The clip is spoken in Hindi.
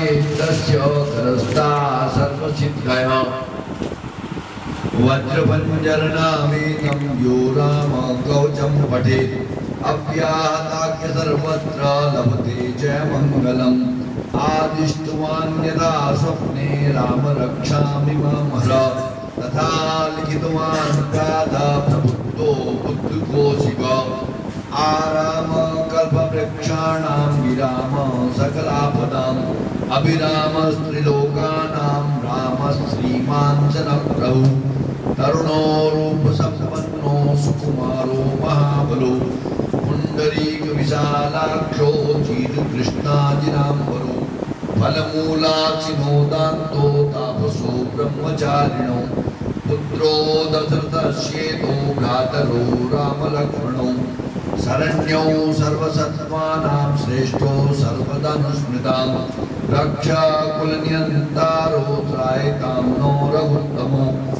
तस्य करस्था सर्वसिद्धयः वज्रपञ्जरनामेतं यो राम कवचं पठेत् अव्याहताख्य सर्वत्र लभते च मङ्गलम् आदिष्टवान् यदा स्वप्ने राम रक्षामि मामहर तथा लिखितवान् गाथा प्रबुद्धो बुद्धिकोशिक आराम कल्पवृक्षाणां विराम सकलापदाम् अभिराम स्त्रीलोकानां राम श्रीमान् जनप्रभु तरुणो रूपसम्पन्नो सुकुमारो महाबलो पुण्डरीक विशालाक्षो चीरकृष्णाजिनाम्बरो फलमूलाचिनो दान्तो तापसो ब्रह्मचारिणो पुत्रो दशरथस्येतो भ्रातरो रामलक्ष्मणो शरण्यो सर्वसत्त्वानां श्रेष्ठो सर्वधनुस्मृतां रक्षाकुलनियन्तारो त्रायतां नो रघुत्तमो